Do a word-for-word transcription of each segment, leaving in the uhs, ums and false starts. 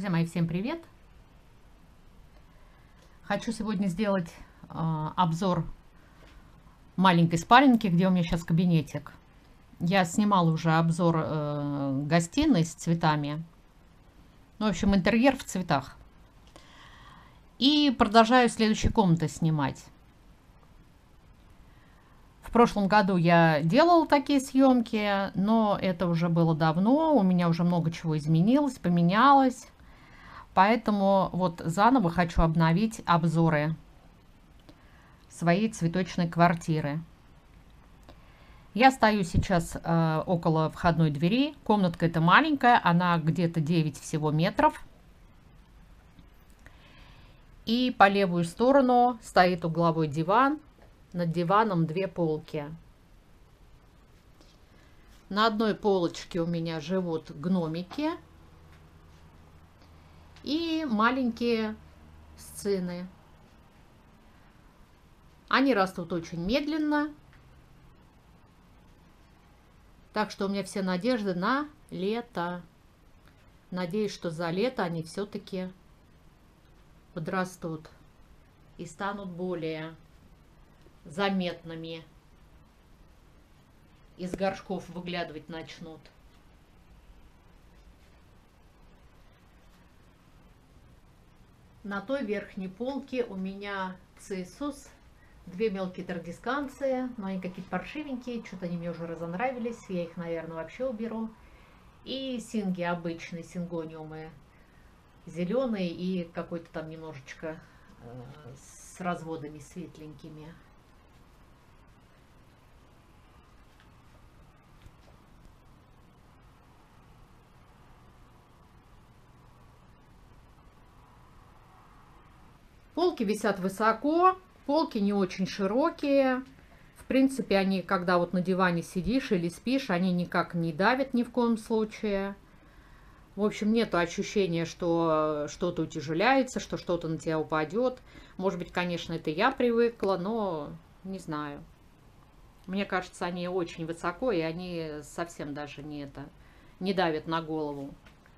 Друзья мои, всем привет! Хочу сегодня сделать э, обзор маленькой спаленки, где у меня сейчас кабинетик. Я снимала уже обзор э, гостиной с цветами. Ну, в общем, интерьер в цветах. И продолжаю следующие комнаты снимать. В прошлом году я делала такие съемки, но это уже было давно. У меня уже много чего изменилось, поменялось. Поэтому вот заново хочу обновить обзоры своей цветочной квартиры. Я стою сейчас э, около входной двери. Комнатка эта маленькая, она где-то девять всего метров. И по левую сторону стоит угловой диван. Над диваном две полки. На одной полочке у меня живут гномики и маленькие сцены. Они растут очень медленно. Так что у меня все надежды на лето. Надеюсь, что за лето они все-таки подрастут и станут более заметными. Из горшков выглядывать начнут. На той верхней полке у меня циссус, две мелкие традисканции, но они какие-то паршивенькие, что-то они мне уже разонравились, я их, наверное, вообще уберу. И синги обычные, сингониумы, зеленые и какой-то там немножечко э, с разводами светленькими. Полки висят высоко, полки не очень широкие. В принципе, они, когда вот на диване сидишь или спишь, они никак не давят ни в коем случае. В общем, нет ощущения, что что-то утяжеляется, что что-то на тебя упадет. Может быть, конечно, это я привыкла, но не знаю. Мне кажется, они очень высоко, и они совсем даже не это, не давят на голову.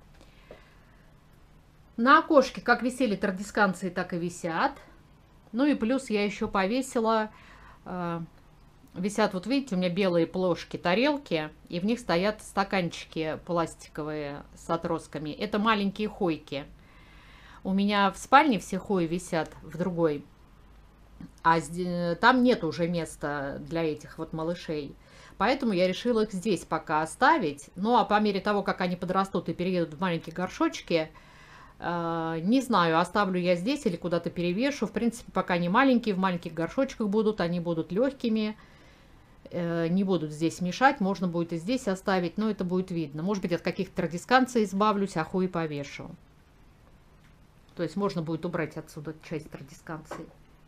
На окошке как висели традисканции, так и висят. Ну и плюс я еще повесила, э, висят, вот видите, у меня белые плошки, тарелки, и в них стоят стаканчики пластиковые с отростками. Это маленькие хойки. У меня в спальне все хои висят в другой, а там нет уже места для этих вот малышей. Поэтому я решила их здесь пока оставить. Ну а по мере того, как они подрастут и переедут в маленькие горшочки, не знаю, оставлю я здесь или куда-то перевешу. В принципе, пока они маленькие, в маленьких горшочках будут, они будут легкими, не будут здесь мешать. Можно будет и здесь оставить, но это будет видно. Может быть, от каких-то традисканций избавлюсь, а хуй повешу. То есть можно будет убрать отсюда часть традисканций.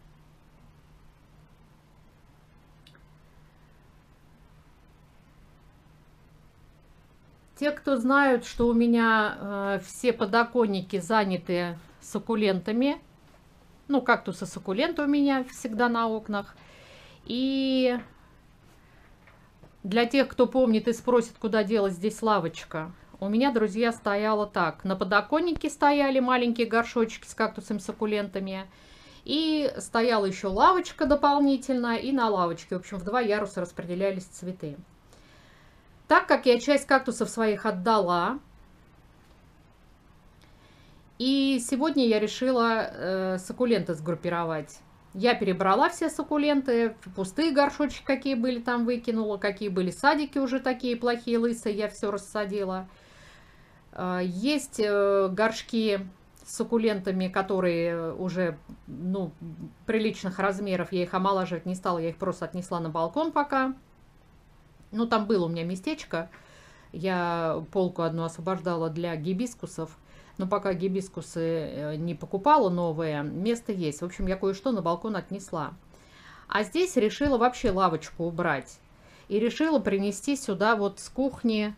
Те, кто знают, что у меня э, все подоконники заняты суккулентами, ну, кактусы суккуленты у меня всегда на окнах. И для тех, кто помнит и спросит, куда делась здесь лавочка, у меня, друзья, стояла так. На подоконнике стояли маленькие горшочки с кактусами суккулентами. И стояла еще лавочка дополнительно, и на лавочке, в общем, в два яруса распределялись цветы. Так как я часть кактусов своих отдала, и сегодня я решила э, суккуленты сгруппировать. Я перебрала все суккуленты, пустые горшочки, какие были, там выкинула, какие были садики уже такие плохие, лысые, я все рассадила. Э, есть э, горшки с суккулентами, которые уже, ну, приличных размеров, я их омолаживать не стала, я их просто отнесла на балкон пока. Ну, там было у меня местечко, я полку одну освобождала для гибискусов, но пока гибискусы не покупала новые, место есть. В общем, я кое-что на балкон отнесла. А здесь решила вообще лавочку убрать. И решила принести сюда вот с кухни,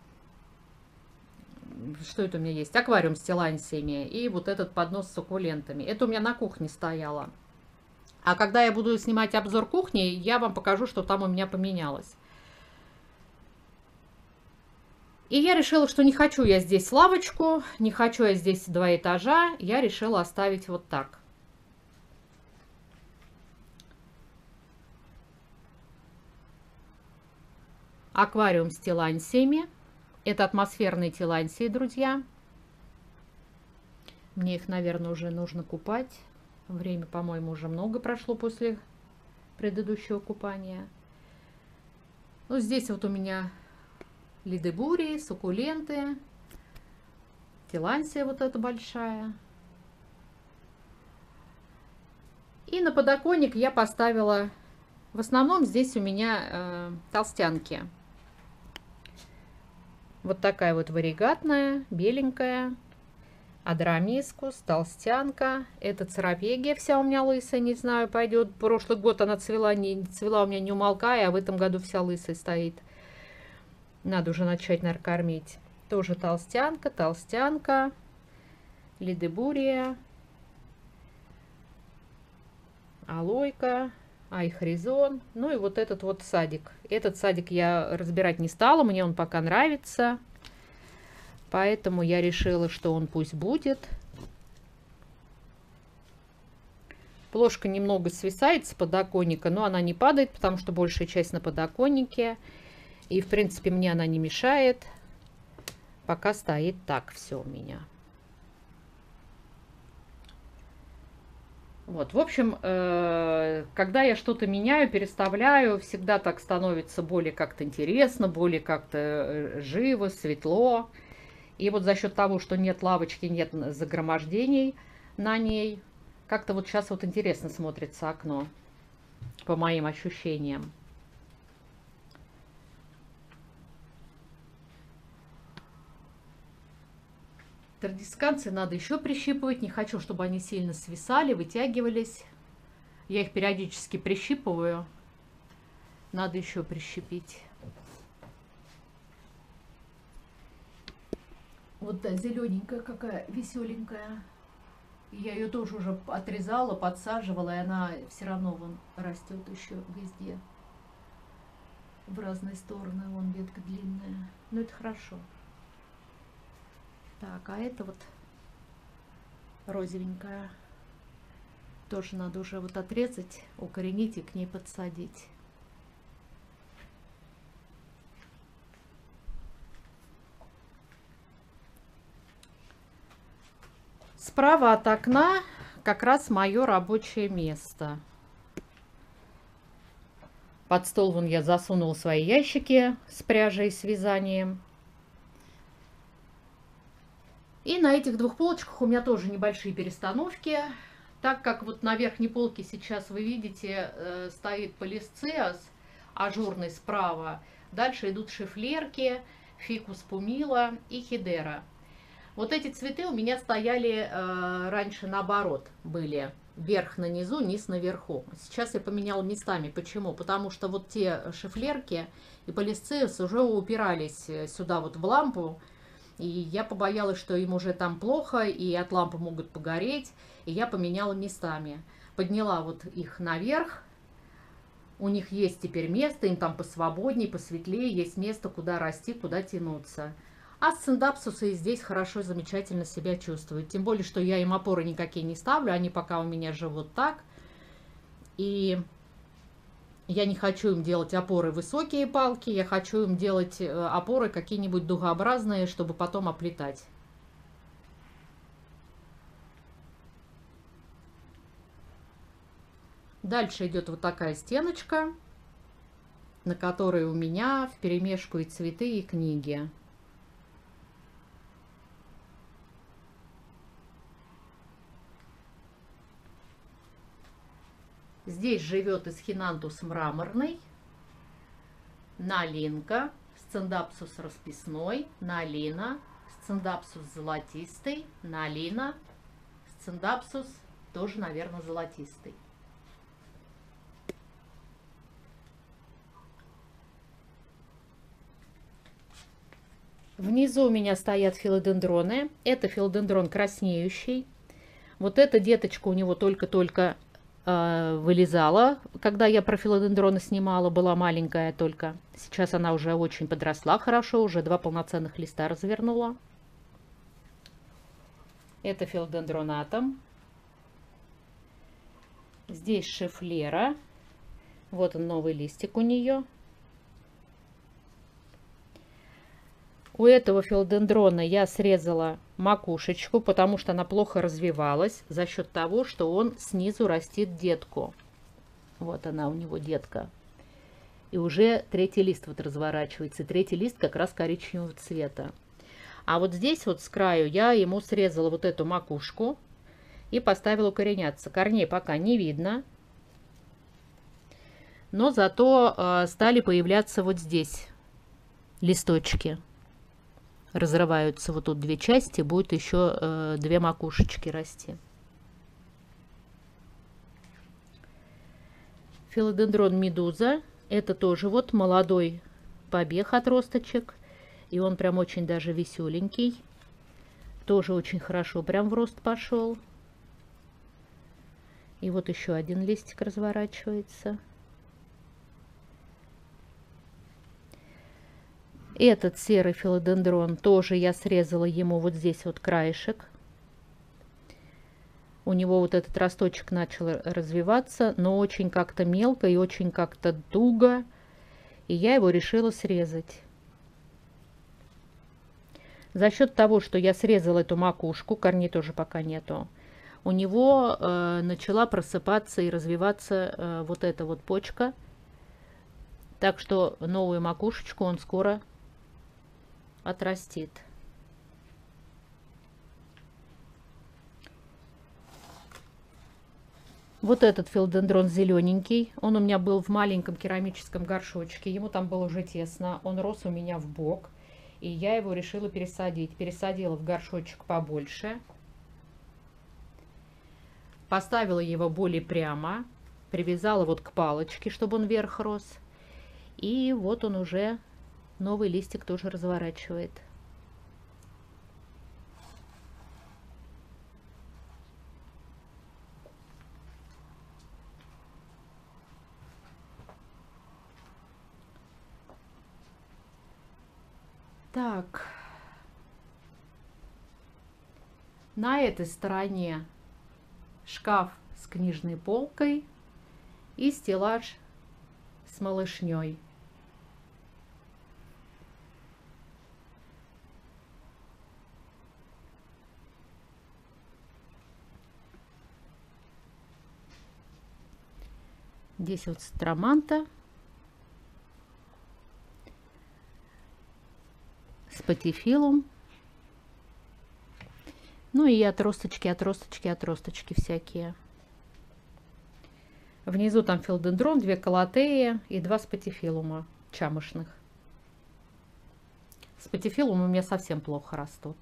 что это у меня есть, аквариум с тилансиями и вот этот поднос с суккулентами. Это у меня на кухне стояло. А когда я буду снимать обзор кухни, я вам покажу, что там у меня поменялось. И я решила, что не хочу я здесь лавочку, не хочу я здесь два этажа. Я решила оставить вот так. Аквариум с тилансиями. Это атмосферные тилансии, друзья. Мне их, наверное, уже нужно купать. Время, по-моему, уже много прошло после предыдущего купания. Ну, здесь вот у меня лидебурии, суккуленты, тилансия вот эта большая. И на подоконник я поставила, в основном здесь у меня э, толстянки. Вот такая вот варигатная, беленькая. Адрамискус, толстянка. Это церапегия вся у меня лысая, не знаю, пойдет. Прошлый год она цвела, не цвела у меня не умолкая, а в этом году вся лысая стоит. Надо уже начать, наверное, кормить. Тоже толстянка, толстянка, лидебурия, алойка, айхризон. Ну и вот этот вот садик. Этот садик я разбирать не стала, мне он пока нравится. Поэтому я решила, что он пусть будет. Плошка немного свисает с подоконника, но она не падает, потому что большая часть на подоконнике. И, в принципе, мне она не мешает. Пока стоит так все у меня. Вот, в общем, э, когда я что-то меняю, переставляю, всегда так становится более как-то интересно, более как-то живо, светло. И вот за счет того, что нет лавочки, нет загромождений на ней, как-то вот сейчас вот интересно смотрится окно, по моим ощущениям. Традисканции надо еще прищипывать. Не хочу, чтобы они сильно свисали, вытягивались. Я их периодически прищипываю. Надо еще прищипить. Вот та зелененькая какая, веселенькая. Я ее тоже уже отрезала, подсаживала, и она все равно вон растет еще везде. В разные стороны, вон ветка длинная. Но это хорошо. Так, а это вот розовенькая. Тоже надо уже вот отрезать, укоренить и к ней подсадить. Справа от окна как раз мое рабочее место. Под стол вон я засунула свои ящики с пряжей и с вязанием. И на этих двух полочках у меня тоже небольшие перестановки. Так как вот на верхней полке сейчас вы видите э, стоит полисциас ажурный справа. Дальше идут шифлерки, фикус пумила и хидера. Вот эти цветы у меня стояли э, раньше наоборот, были верх на низу, низ наверху. Сейчас я поменяла местами. Почему? Потому что вот те шифлерки и полисциас уже упирались сюда вот в лампу. И я побоялась, что им уже там плохо, и от лампы могут погореть. И я поменяла местами. Подняла вот их наверх. У них есть теперь место, им там посвободнее, посветлее. Есть место, куда расти, куда тянуться. А сциндапсусы здесь хорошо, замечательно себя чувствуют. Тем более, что я им опоры никакие не ставлю. Они пока у меня живут так. И я не хочу им делать опоры высокие палки. Я хочу им делать опоры какие-нибудь дугообразные, чтобы потом оплетать. Дальше идет вот такая стеночка, на которой у меня вперемешку и цветы, и книги. Здесь живет эсхинантус мраморный, налинка, сциндапсус расписной, налина, сциндапсус золотистый, налина, сциндапсус тоже, наверное, золотистый. Внизу у меня стоят филодендроны. Это филодендрон краснеющий. Вот эта деточка у него только-только э, вылезала, когда я про филодендроны снимала, была маленькая только. Сейчас она уже очень подросла хорошо, уже два полноценных листа развернула. Это филодендронатом. Здесь шифлера. Вот он, новый листик у нее. У этого филодендрона я срезала макушечку, потому что она плохо развивалась за счет того, что он снизу растит детку. Вот она у него, детка. И уже третий лист вот разворачивается. Третий лист как раз коричневого цвета. А вот здесь вот с краю я ему срезала вот эту макушку и поставила укореняться. Корней пока не видно. Но зато э, стали появляться вот здесь листочки. Разрываются вот тут две части, будет еще э, две макушечки расти. Филодендрон медуза. Это тоже вот молодой побег отросточек. И он прям очень даже веселенький. Тоже очень хорошо прям в рост пошел. И вот еще один листик разворачивается. Этот серый филодендрон тоже я срезала ему вот здесь вот краешек. У него вот этот росточек начал развиваться, но очень как-то мелко и очень как-то туго. И я его решила срезать. За счет того, что я срезала эту макушку, корней тоже пока нету, у него э, начала просыпаться и развиваться э, вот эта вот почка. Так что новую макушечку он скоро отрастит. Вот этот филодендрон зелененький, он у меня был в маленьком керамическом горшочке, ему там было уже тесно, он рос у меня в бок, и я его решила пересадить. Пересадила в горшочек побольше, поставила его более прямо, привязала вот к палочке, чтобы он вверх рос, и вот он уже, новый листик тоже разворачивает. Так, на этой стороне шкаф с книжной полкой и стеллаж с малышней. Здесь вот строманта, спатифилум. Ну и отросточки, отросточки, отросточки всякие. Внизу там филодендрон, две колотеи и два спатифилума чамошных. Спатифилумы у меня совсем плохо растут.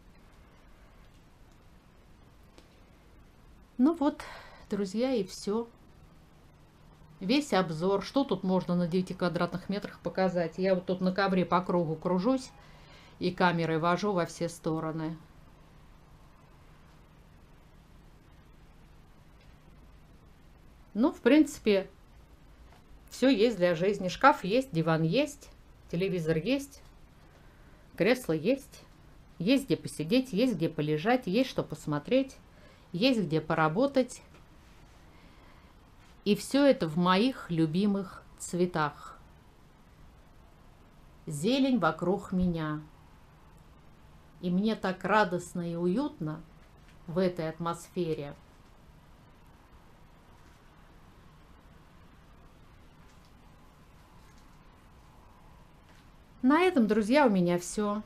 Ну вот, друзья, и все. Весь обзор. Что тут можно на девяти квадратных метрах показать? Я вот тут на ковре по кругу кружусь и камерой вожу во все стороны. Ну, в принципе, все есть для жизни. Шкаф есть, диван есть, телевизор есть, кресло есть. Есть где посидеть, есть где полежать, есть что посмотреть, есть где поработать. И все это в моих любимых цветах. Зелень вокруг меня. И мне так радостно и уютно в этой атмосфере. На этом, друзья, у меня все.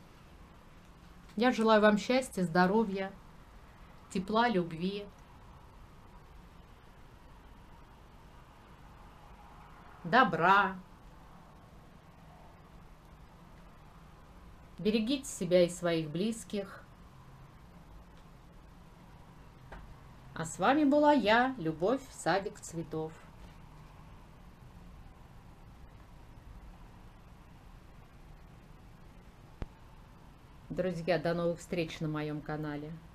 Я желаю вам счастья, здоровья, тепла, любви. Добра. Берегите себя и своих близких. А с вами была я, Любовь, Садик Цветов. Друзья, до новых встреч на моем канале.